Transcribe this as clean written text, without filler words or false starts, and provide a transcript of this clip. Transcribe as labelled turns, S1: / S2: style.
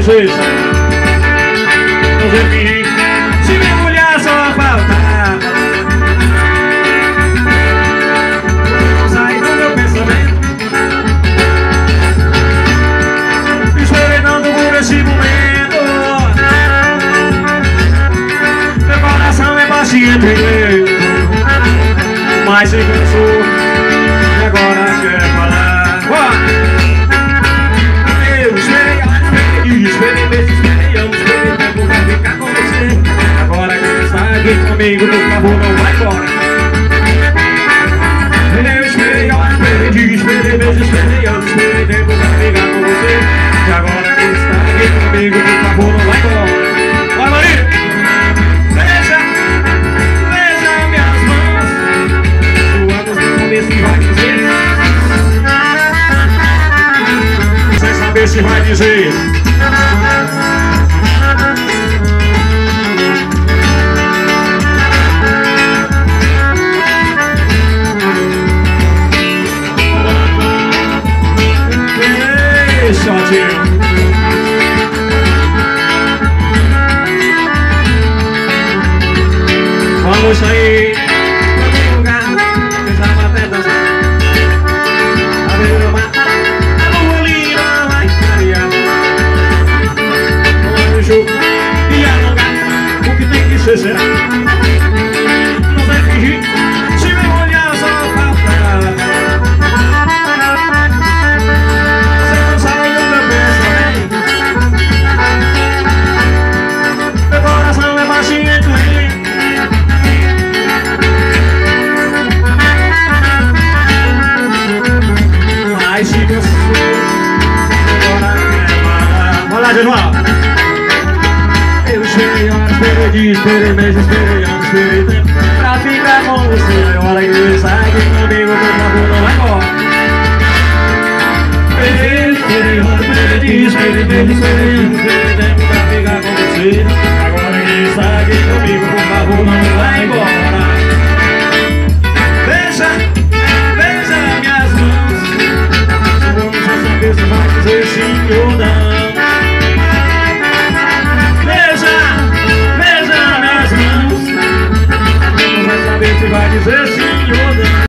S1: várias vezes. Não sei fingir. Se me olhar só faltar, não sai do meu pensamento. Esperando por esse momento. Meu coração é paciente, mas se cansou e agora quer falar. Eu esperei, esperei meses, esperei anos, esperei tempo pra ficar com você. Agora que está aqui comigo, por favor, não vai embora. Eu esperei, esperei meses, esperei anos, esperei tempo pra ficar com você. E agora que está aqui comigo, por favor, não vai embora. Vai, Maria! Veja minhas mãos, suadas na cabeça e vai dizer. Sem saber se vai dizer. Vamos sair pra algum lugar, pensava até dançar. A beira do mar, a lua linda vai clarear. Vamos no jogo e alongar, o que tem que ser será. Não vai fingir, se me olhar só falta. Você não sabe do meu pensamento. Meu coração é paciente. Mas se cansou, agora quer parar. Vai lá, João. Eu esperei horas, esperei dias, esperei meses, esperei anos, esperei tempo pra ficar com você. Agora que você sai aqui comigo, por favor, não vai embora. Esperei horas, esperei dias, esperei meses, esperei anos, esperei tempo pra ficar com você. Agora que você sai aqui comigo, por favor, não vai embora.